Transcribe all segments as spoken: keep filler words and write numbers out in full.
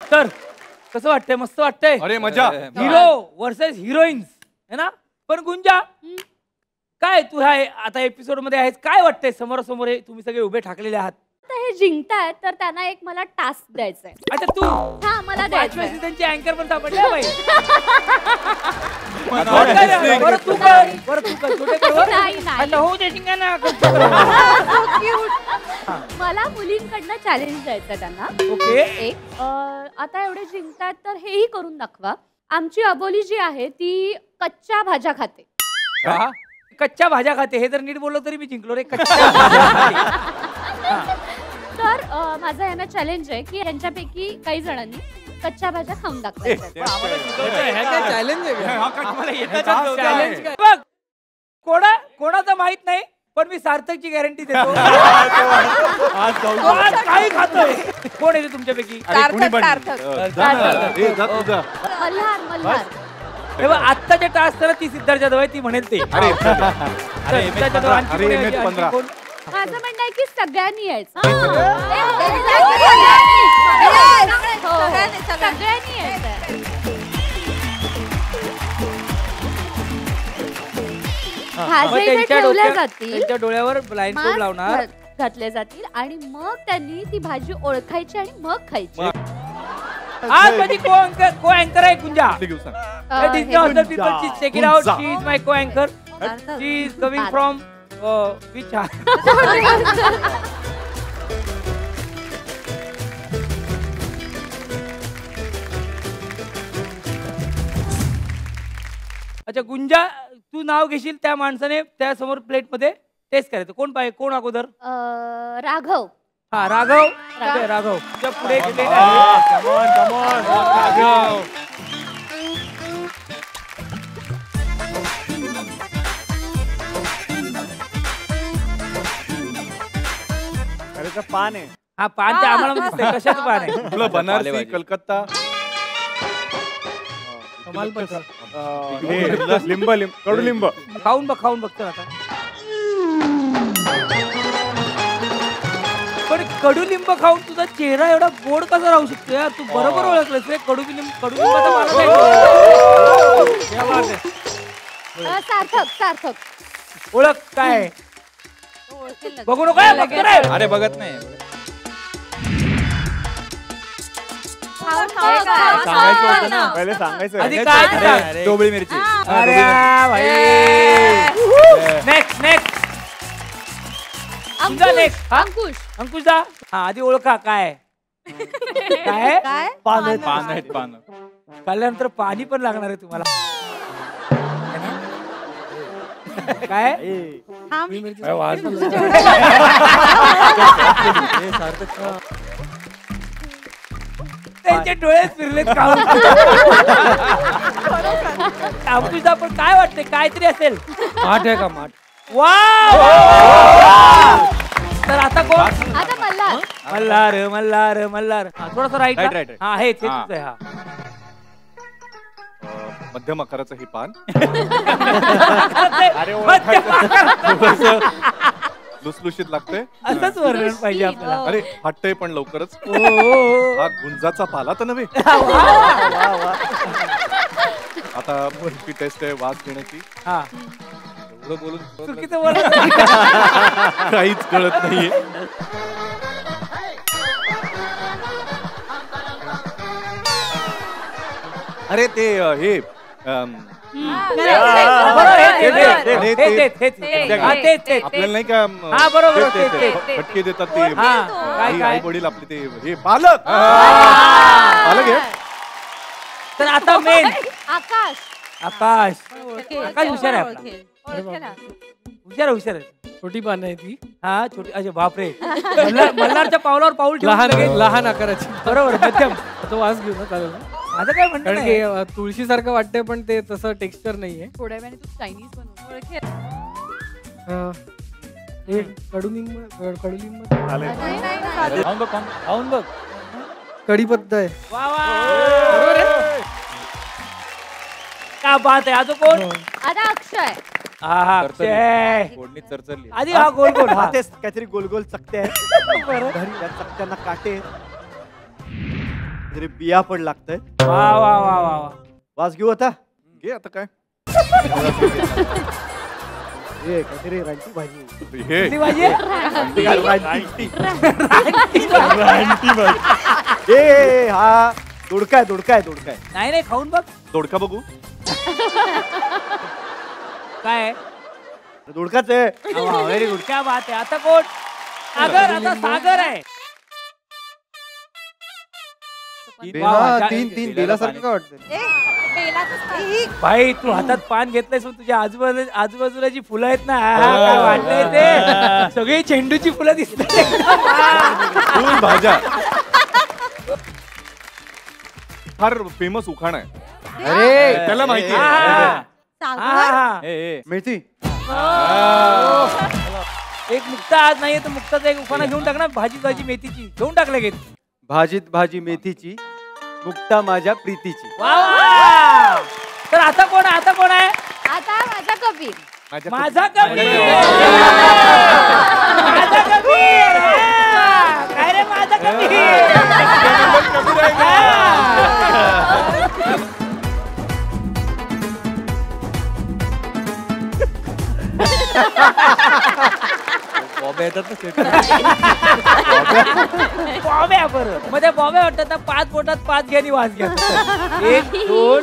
तर कसं वाटतंय? मस्त वाटतंय. अरे मजा. हिरो वर्सेस हिरोईन्स है ना. पण गुंजा काय तू ह्या आता एपिसोड मध्ये आहेस, काय वाटतंय? समोरासमोर तुम्ही सगळे उभे ठाकलेले आहात. हे जिंकतायत तर त्यांना एक मला टास्क द्यायचा आहे. अच्छा तू हा मला पाचव्या सीझनची अँकर पण सापडली बाई. बरं तू कर बरं तू कर छोटे कर. नाही नाही आता होऊ दे शिंगाना. मला मुलींकडनं चॅलेंज द्यायचं त्यांना. ओके. एक आता एवढे जिंकतात तर हेही करून दाखवा. आमची अबोली जी आहे ती कच्च्या भाज्या खाते. कच्च्या भाज्या खाते. हे जर नीट बोललो तरी मी जिंकलो रे. कच्च्या भाज्या. तर माझं यांना चॅलेंज आहे की यांच्यापैकी काही जणांनी कच्च्या भाज्या खाऊन दाखवायच्या. बघ कोणा कोणाचं माहित नाही पण मी सार्थकची गॅरंटी देतो. काही खातोय. कोण येते तुमच्यापैकी? मल्हार मल्हार. तेव्हा आत्ताच्या टास्क तर ती सिद्धार्थ जाधव आहे, ती म्हणेल ते. माझं म्हणणं आहे की सगळ्यांनी यायचं. सगळ्यांनी यायचं. भाज्या ठेवल्या जातील, त्यांच्या डोळ्यावर ब्लाइंड फोल्ड लावणार घातले जातील आणि मग त्यांनी ती भाजी ओळखायची आणि मग खायची. आज माझी को अँकर को अँकर आहे गुंजा. Disney other people, she's check it out. She is my co-anchor. She is coming from uh, which? अच्छा गुंजा, तू नाव घेशील त्या माणसाने त्या समोर प्लेट मध्ये टेस्ट करायचं. कोण पाहिजे? कोण अगोदर? राघव. हा राघव. राघव तुझ्या पुढे प्लेट आहे. Come on come on Raghav. पान आहे. हा पान ते आम्हाला दिसतंय. कशाचं पान आहे? आपलं बनारसी, कलकत्ता. लिंब लिंब कडुलिंब. खाऊन बघ खाऊन बघतो आता. पण कडुलिंब खाऊन तुझा चेहरा एवढा गोड कसा राहू शकतो यार? तू बरोबर ओळखलंस रे. कडुलिंब कडुलिंबाचा पान. सार्थक सार्थक ओळख काय? बघू नको. अरे बघत नाही. पहिले सांगायचं आधी काय? डोबळी मिरची. अरे भाई. Next next next Ankush. Ankush da. हा आधी ओळखा काय काय पान पान आहेत पान. खाल्ल्यानंतर पाणी पण लागणार आहे तुम्हाला. काय त्यांचे डोळे फिरलेत खाऊन. अंकुशदा पण काय वाटतंय? काहीतरी असेल. माठ आहे का? माठ. वा. तर आता कोण? आता मल्हार. मल्हार मल्हार मल्हार. थोडासा राईट राईट. हा हे तेच आहे. हा मध्यम आकाराचं हे पान. लुसलुशीत लागते. असंच वर्णन पाहिजे आपल्याला. अरे हटतंय पण लवकरच. हा गुंजाचा पाला तर नव्हे. आता मोठी टेस्ट आहे वास घेण्याची. हा एवढं बोलून चुकीचं बोलत काहीच कळत नाहीये. अरे ते हे आपल्याला नाही का फटके देतात ते आई वडील आपले ते हे पालक. पालक आहे. तर आता मेन आकाश. आकाश. आकाश हुशार आहे आपला. हुशार हुशार आहे. छोटी पान आहे ती. हा छोटी. अच्छा बापरे. मल्हारच्या पावलावर पाऊल लहान लहान आकाराची. बरोबर. मध्यम. तो वास घेऊ ना चालेल. माझं काय म्हणणं कारण की तुळशी सारखं वाटतंय पण ते तसं टेक्स्चर नाहीये. थोड्या वेळाने तू चायनीज बनव. कडुलिंब कडुलिंब खाऊन बघ खाऊन बघ. कढीपत्ता आहे. वा वा. क्या बात आहे. अजून कोण? आता अक्षय. हा हा अक्षय. फोडणी चरचरली. आधी हा गोल गोल. हा तेच काहीतरी गोल गोल चकते आहेत. त्या चकत्यांना काटे. काहीतरी बिया पण लागतंय. वा वा वा वा वा. वास घेऊ आता. घे आता काय हे काहीतरी रानटी भाजी. हे किती पाहिजे? रानटी ए हा दोडकाय दोडकाय दोडकाय. नाही नाही खाऊन बघ. दोडका बघू. काय दोडकाच आहे. Very good. क्या बात आहे. आता कोण? सागर. आता सागर आहे. वा, वा, छान. तीन तीन बेलासारखं काय वाटतं? भाई तू हातात पान घेतलंयस पण तुझ्या आजूबाजू आजूबाजूला जी फुलं आहेत ना काय वाटतंय ते सगळी चेंडूची फुलं दिसतात. फुल भाज्या. फार फेमस उखाणा आहे. अरे त्याला माहिती हा, आहे. हा, हा, हा. मेथी. एक मुक्ता आज नाहीये तर मुक्ताचा एक उखाणा घेऊन टाक ना. भाजी भाजी मेथीची घेऊन टाकलं घेत. भाजीत भाजी मेथीची मुक्ता माझ्या प्रीतीची. वा वा. तर आता कोण आहे? आता कोण आहे? आता माझा कबीर. माझा कबीर. माझा कबीर. हा. काय रे माझा कबीर. बॉबे येतात बॉब्या बरं मग त्या बॉब्या वाटतात ना पाच बोटात पाच घ्यानी वास घ्या. एक दोन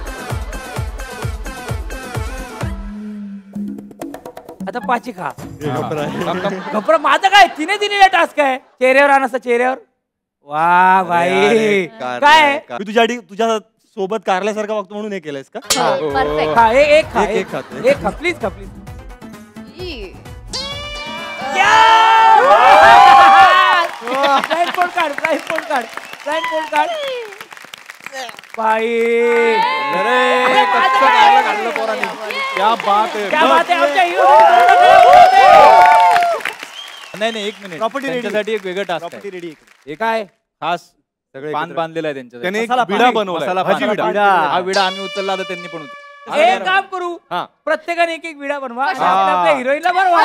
आता पाची खा. घबरा. माझं काय तिने दिलेला टास्क आहे. चेहऱ्यावर आण असं चेहऱ्यावर. वा भाई काय मी तुझ्या तुझ्या सोबत कारल्यासारखं वागतो म्हणून हे केलंयस का? परफेक्ट. खा. ए- एक खा. एक- एक एक खातो. एक खा प्लीज खा प्लीज. ब्लाइंड फोल्ड काढ. ब्लाइंड फोल्ड काढ. ब्लाइंड फोल्ड काढ. बाई क्या बात आहे. क्या बात आहे. आमच्या hero नाही नाही एक मिनिट. Property ready. त्यांच्यासाठी एक वेगळं टास्क प्रॉपर्टी आहे. रेडी. हे काय खास सगळे पान एकत्र. बांधलेलं आहे त्यांच्या. त्याने एक मसाला विडा पान. बनवला. मसाला भाजी पान. विडा. विडा. हा विडा आम्ही उचलला तर त्यांनी पण उचलला. एक काम करू. हा. प्रत्येकाने एक एक विडा बनवा. आणि हा. आपल्या आपल्या हिरोईनला बनवा.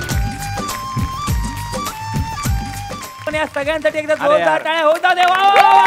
या सगळ्यांसाठी एकदा जोरदार टाळ्या होऊ द्या.